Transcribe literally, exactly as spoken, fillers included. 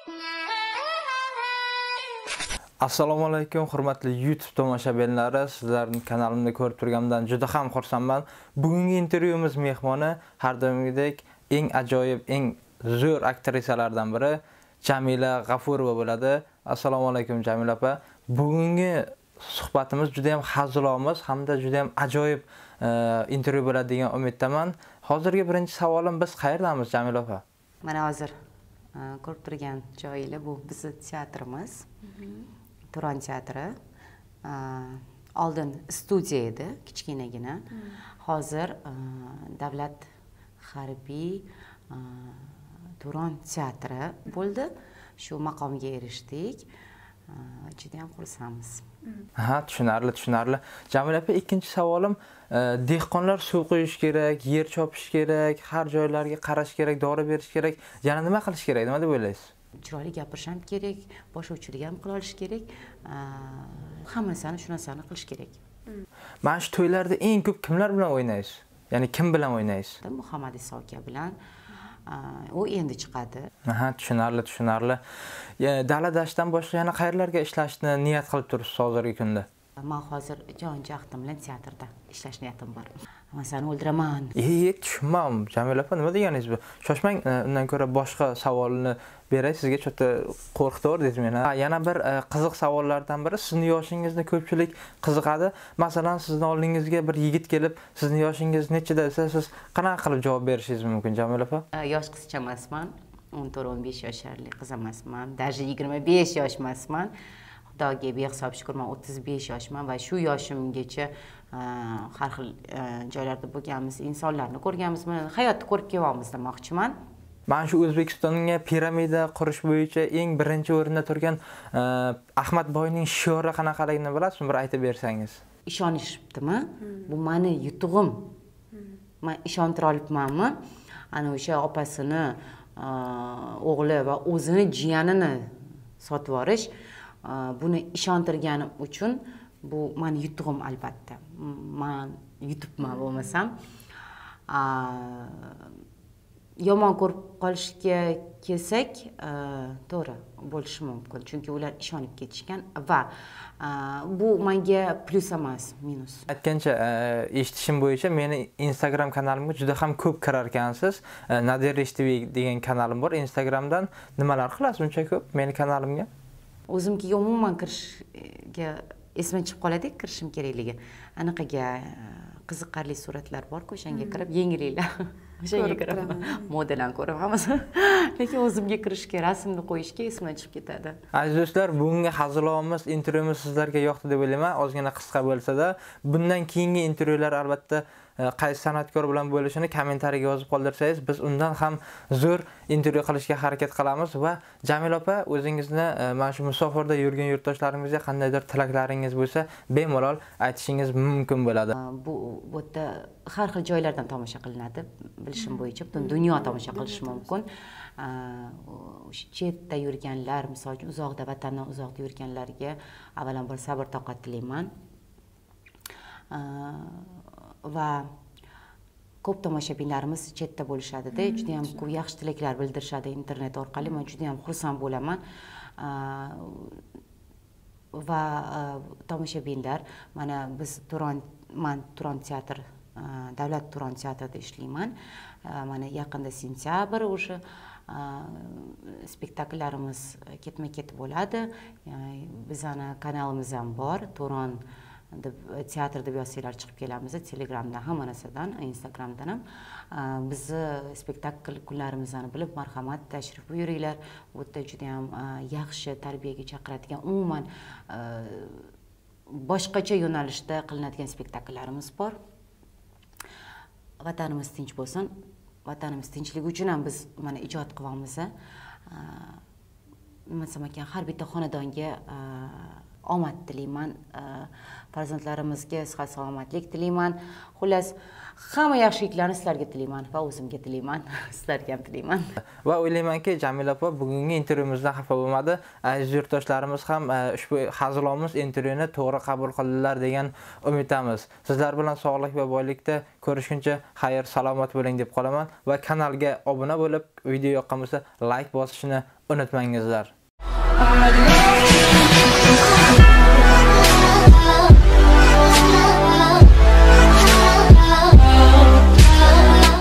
Assalomu alaykum, hurmatli YouTube tomoshabinlari. Sizlarning kanalimni ko'rib turganimdan juda ham xursandman. Bugungi intervyuimiz mehmoni har doimgidek eng ajoyib, eng zo'r aktrisalardan biri Jamila G'afurova bo'ladi. Assalomu alaykum Jamila opa. Bugungi suhbatimiz juda ham hazilomuz hamda juda ham ajoyib intervyu bo'ladi degan umiddaman. Hozirgi birinchi savolim, biz qayerdamiz Jamila opa? Mana hozir ko'rib turgan joyinglar bu bizning teatrimiz. Turon teatri. Oldin studiya edi, kichkinagina. Hozir davlat harbiy Turon teatri bo'ldi. Shu maqomga erishdik. Juda ham xursandmiz. Ha, tushunarli, tushunarli. Jamila opa, ikkinchi savolim, dehqonlar suv quyish kerak, yer chopish kerak, har joylarga qarash kerak, dori berish kerak. Yana nima qilish kerak? Nima deb o'ylaysiz? Chiroyli gapirish ham kerak, boshlovchilik ham qila olish kerak. Hamma narsani shu narsani qilish kerak. Mana shu to'ylarda eng ko'p kimlar bilan o'ynaysiz? Ya'ni kim bilan o'ynaysiz? Muhammad Iso aka bilan. U endi chiqadi. Aha, tushunarli, tushunarli. Dala dashtdan boshqa yana qayerlarga ishlashni niyat qilib turibsiz hozirgi kunda? Men hozir jon jahdim bilan teatrda ishlash niyatim bor. Men seni o'ldiraman. Ey, tushunmam. Jamila opa, nima deganingiz bu? Shoshmang, undan ko'ra boshqa savolni beray, sizga cho'ta qo'rqitordingiz meni. Yana bir qiziq savollardan biri, sizning yoshingizni ko'pchilik qiziqadi. Masalan, sizning oldingizga bir yigit kelib, sizning yoshingiz nechida desa, siz qanaqa qilib javob berishingiz mumkin, Jamila opa? Yosh qizcha emasman. o'n to'rt o'n besh yoshli qiz emasman. Даже yigirma besh yosh emasman. Xudoga behisob shukur, men o'ttiz besh yoshman va shu yoshimgacha har xil joylarda bo'lganmiz, insonlarni ko'rganmiz, hayotni ko'rib kelyapmiz demoqchiman. Men shu O'zbekistonga piramida qurish bo'yicha eng birinchi o'rinda turgan Ahmadboyning shiori qanaqaligini bilasizmi? Bir aytib bersangiz. Ishonishibdimi? Bu meni yutug'im. Men ishontira olibmanmi? Ana o'sha opasini, o'g'li va o'zini jiyanini sotib yuborish, buni ishontirganim uchun bu meni yutug'im albatta. Men yutibman bo'lmasam. Yomon ko'rib qolishga kelsak, to'g'ri bo'lishi mumkin, chunki ular ishonib ketishgan va bu menga plus emas, minus. Aytgancha, eshitishim bo'yicha meni Instagram kanalimga juda ham ko'p kirar ekansiz. Naderish T V degan kanalim bor. Instagramdan nimalar qilasiz uncha ko'p meni kanalimga? O'zimga umuman kirishga esma chiqib qoladi, kirishim kerakligi. Anaqaga qiziqarli suratlar bor-ku, o'shanga kirib yengilinglar. O'shanga kirib modadan ko'rib hammasi. Lekin o'zimga kirishga, rasmni qo'yishga esimdan chiqib ketadi. Aziz do'stlar, bugungi hazilomuz intervyuimiz sizlarga yoqdi deb o'ylayman. Ozgina qisqa bo'lsa-da, bundan keyingi intervyular albatta qaysi san'atkor bilan bo'lishini kommentariyaga yozib qoldirsangiz, biz undan ham zo'r intervyu qilishga harakat qilamiz va Jamila opa, o'zingizni mana shu musofirda yurgan yurtdoshlaringizga qandaydir tilaklaringiz bo'lsa, bemalol aytishingiz mumkin bo'ladi. Bu bu yerda har xil joylardan tomosha qilinadi, bilishim bo'yicha butun dunyo tomosha qilishi mumkin. Chetda yurganlar, misol uchun uzoqda, vatandan uzoqda yurganlarga avvalambor sabr toqat tilayman. Va ko'p tomoshabinlarimiz chetda bo'lishadi-da, juda ham ko'p yaxshi tilaklar bildirishadi internet orqali. Men juda ham xursand bo'laman. Va tomoshabinlar, mana biz Turon, men Turon teatr, davlat Turon teatrida ishlayman. Mana yaqinda sentyabr o'sha spektakllarimiz ketma-ket bo'ladi. Bizning kanalimiz ham bor, Turon teatr deb yozsanglar chiqib kelamiz, Telegramdan, hamma narsadan, Instagramdan ham. Bizni spektakl kunlarimizni bilib, marhamat, tashrif buyuringlar. Bu yerda juda ham yaxshi tarbiyaga chaqiradigan, umuman boshqacha yo'nalishda qilinadigan spektakllarimiz bor. Vatanimiz tinch bo'lsin. Vatanimiz tinchligi uchun ham biz mana ijod qilyapmiz. Nima desam ekan, har bitta xonadonga omad tilayman. Farzandlarimizga sihat salomatlik tilayman. Xullas, hamma yaxshiliklarni sizlarga tilayman va o'zimga tilayman. Sizlarga ham tilayman. Va o'ylaymanki, Jamila opa bugungi intervyumizdan xafa bo'lmadi. Aziz yurtdoshlarimiz ham ushbu hazilomuz intervyuni to'g'ri qabul qildilar degan umiddamiz. Sizlar bilan sog'lik va boylikda ko'rishguncha xayr, salomat bo'ling deb qolaman va kanalga obuna bo'lib, video yoqqan bo'lsa like bosishni unutmangizlar.